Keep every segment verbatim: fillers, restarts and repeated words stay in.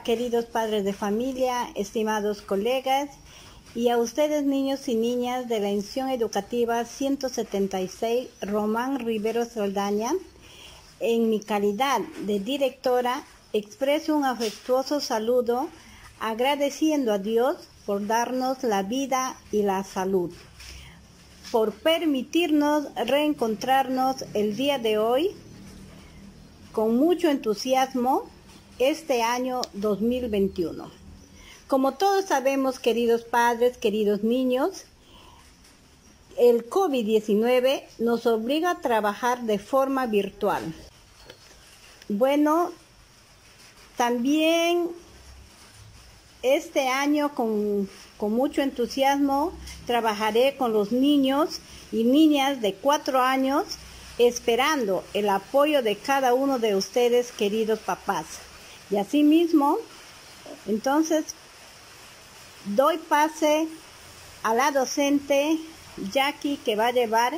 queridos padres de familia, estimados colegas, y a ustedes niños y niñas de la institución educativa ciento setenta y seis Román Rivero Saldaña. En mi calidad de directora, expreso un afectuoso saludo agradeciendo a Dios por darnos la vida y la salud, por permitirnos reencontrarnos el día de hoy con mucho entusiasmo este año dos mil veintiuno. Como todos sabemos, queridos padres, queridos niños, el COVID diecinueve nos obliga a trabajar de forma virtual. Bueno, también este año con, con mucho entusiasmo trabajaré con los niños y niñas de cuatro años, esperando el apoyo de cada uno de ustedes, queridos papás. Y asimismo, entonces, doy pase a la docente Jackie, que va a llevar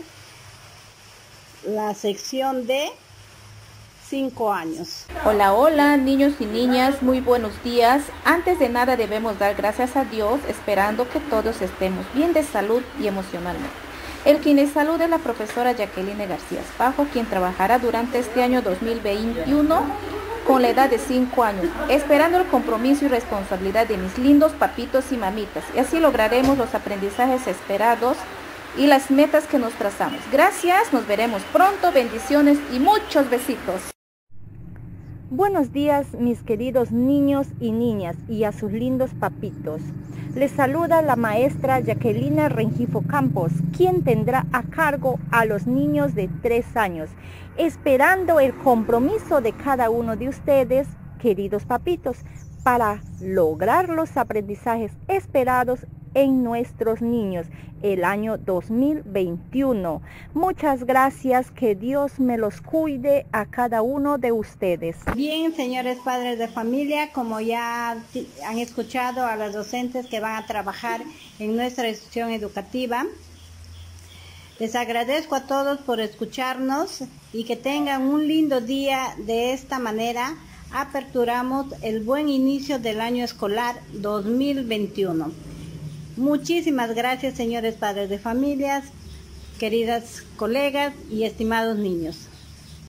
la sección de cinco años. Hola, hola, niños y niñas, muy buenos días. Antes de nada debemos dar gracias a Dios, esperando que todos estemos bien de salud y emocionalmente. El quien les saluda es la profesora Jacqueline García Espejo, quien trabajará durante este año dos mil veintiuno con la edad de cinco años, esperando el compromiso y responsabilidad de mis lindos papitos y mamitas, y así lograremos los aprendizajes esperados y las metas que nos trazamos. Gracias, nos veremos pronto, bendiciones y muchos besitos. Buenos días, mis queridos niños y niñas, y a sus lindos papitos. Les saluda la maestra Jacqueline Rengifo Campos, quien tendrá a cargo a los niños de tres años, esperando el compromiso de cada uno de ustedes, queridos papitos, para lograr los aprendizajes esperados en nuestros niños el año dos mil veintiuno. Muchas gracias, que Dios me los cuide a cada uno de ustedes. Bien, señores padres de familia, como ya han escuchado a las docentes que van a trabajar en nuestra institución educativa, les agradezco a todos por escucharnos y que tengan un lindo día. De esta manera aperturamos el buen inicio del año escolar dos mil veintiuno. Muchísimas gracias, señores padres de familias, queridas colegas y estimados niños.